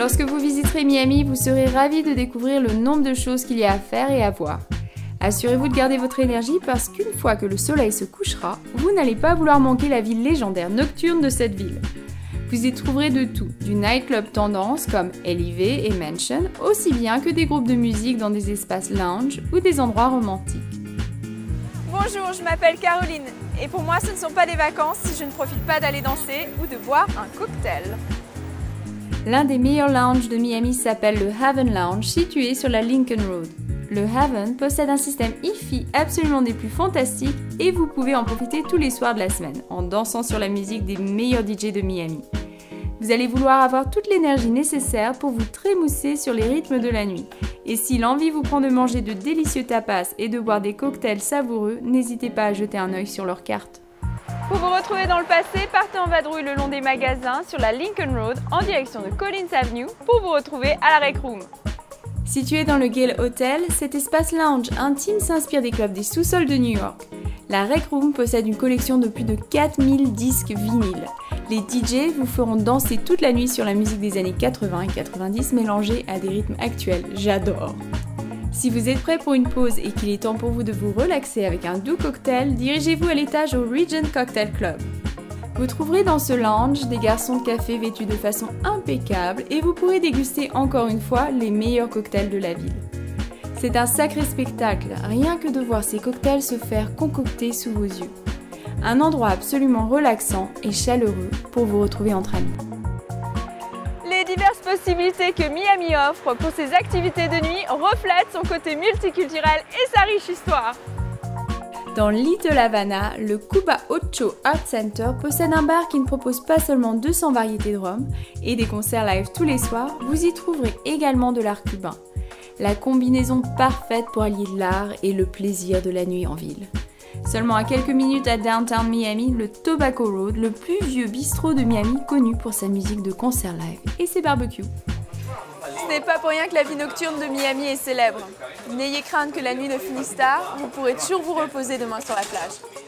Lorsque vous visiterez Miami, vous serez ravis de découvrir le nombre de choses qu'il y a à faire et à voir. Assurez-vous de garder votre énergie parce qu'une fois que le soleil se couchera, vous n'allez pas vouloir manquer la ville légendaire nocturne de cette ville. Vous y trouverez de tout, du nightclub tendance comme LIV et Mansion, aussi bien que des groupes de musique dans des espaces lounge ou des endroits romantiques. Bonjour, je m'appelle Caroline et pour moi ce ne sont pas des vacances si je ne profite pas d'aller danser ou de boire un cocktail. L'un des meilleurs lounges de Miami s'appelle le Haven Lounge, situé sur la Lincoln Road. Le Haven possède un système Hi-Fi absolument des plus fantastiques et vous pouvez en profiter tous les soirs de la semaine en dansant sur la musique des meilleurs DJ de Miami. Vous allez vouloir avoir toute l'énergie nécessaire pour vous trémousser sur les rythmes de la nuit. Et si l'envie vous prend de manger de délicieux tapas et de boire des cocktails savoureux, n'hésitez pas à jeter un œil sur leur carte. Pour vous retrouver dans le passé, partez en vadrouille le long des magasins sur la Lincoln Road en direction de Collins Avenue pour vous retrouver à la Rec Room. Situé dans le Gale Hotel, cet espace lounge intime s'inspire des clubs des sous-sols de New York. La Rec Room possède une collection de plus de 4000 disques vinyles. Les DJ vous feront danser toute la nuit sur la musique des années 80 et 90 mélangée à des rythmes actuels. J'adore! Si vous êtes prêt pour une pause et qu'il est temps pour vous de vous relaxer avec un doux cocktail, dirigez-vous à l'étage au Regent Cocktail Club. Vous trouverez dans ce lounge des garçons de café vêtus de façon impeccable et vous pourrez déguster encore une fois les meilleurs cocktails de la ville. C'est un sacré spectacle, rien que de voir ces cocktails se faire concocter sous vos yeux. Un endroit absolument relaxant et chaleureux pour vous retrouver entre amis. Les diverses possibilités que Miami offre pour ses activités de nuit reflètent son côté multiculturel et sa riche histoire. Dans Little Havana, le Cuba Ocho Art Center possède un bar qui ne propose pas seulement 200 variétés de rhum et des concerts live tous les soirs, vous y trouverez également de l'art cubain. La combinaison parfaite pour allier l'art et le plaisir de la nuit en ville. Seulement à quelques minutes à downtown Miami, le Tobacco Road, le plus vieux bistrot de Miami connu pour sa musique de concert live et ses barbecues. Ce n'est pas pour rien que la vie nocturne de Miami est célèbre. N'ayez crainte que la nuit ne finisse tard, vous pourrez toujours vous reposer demain sur la plage.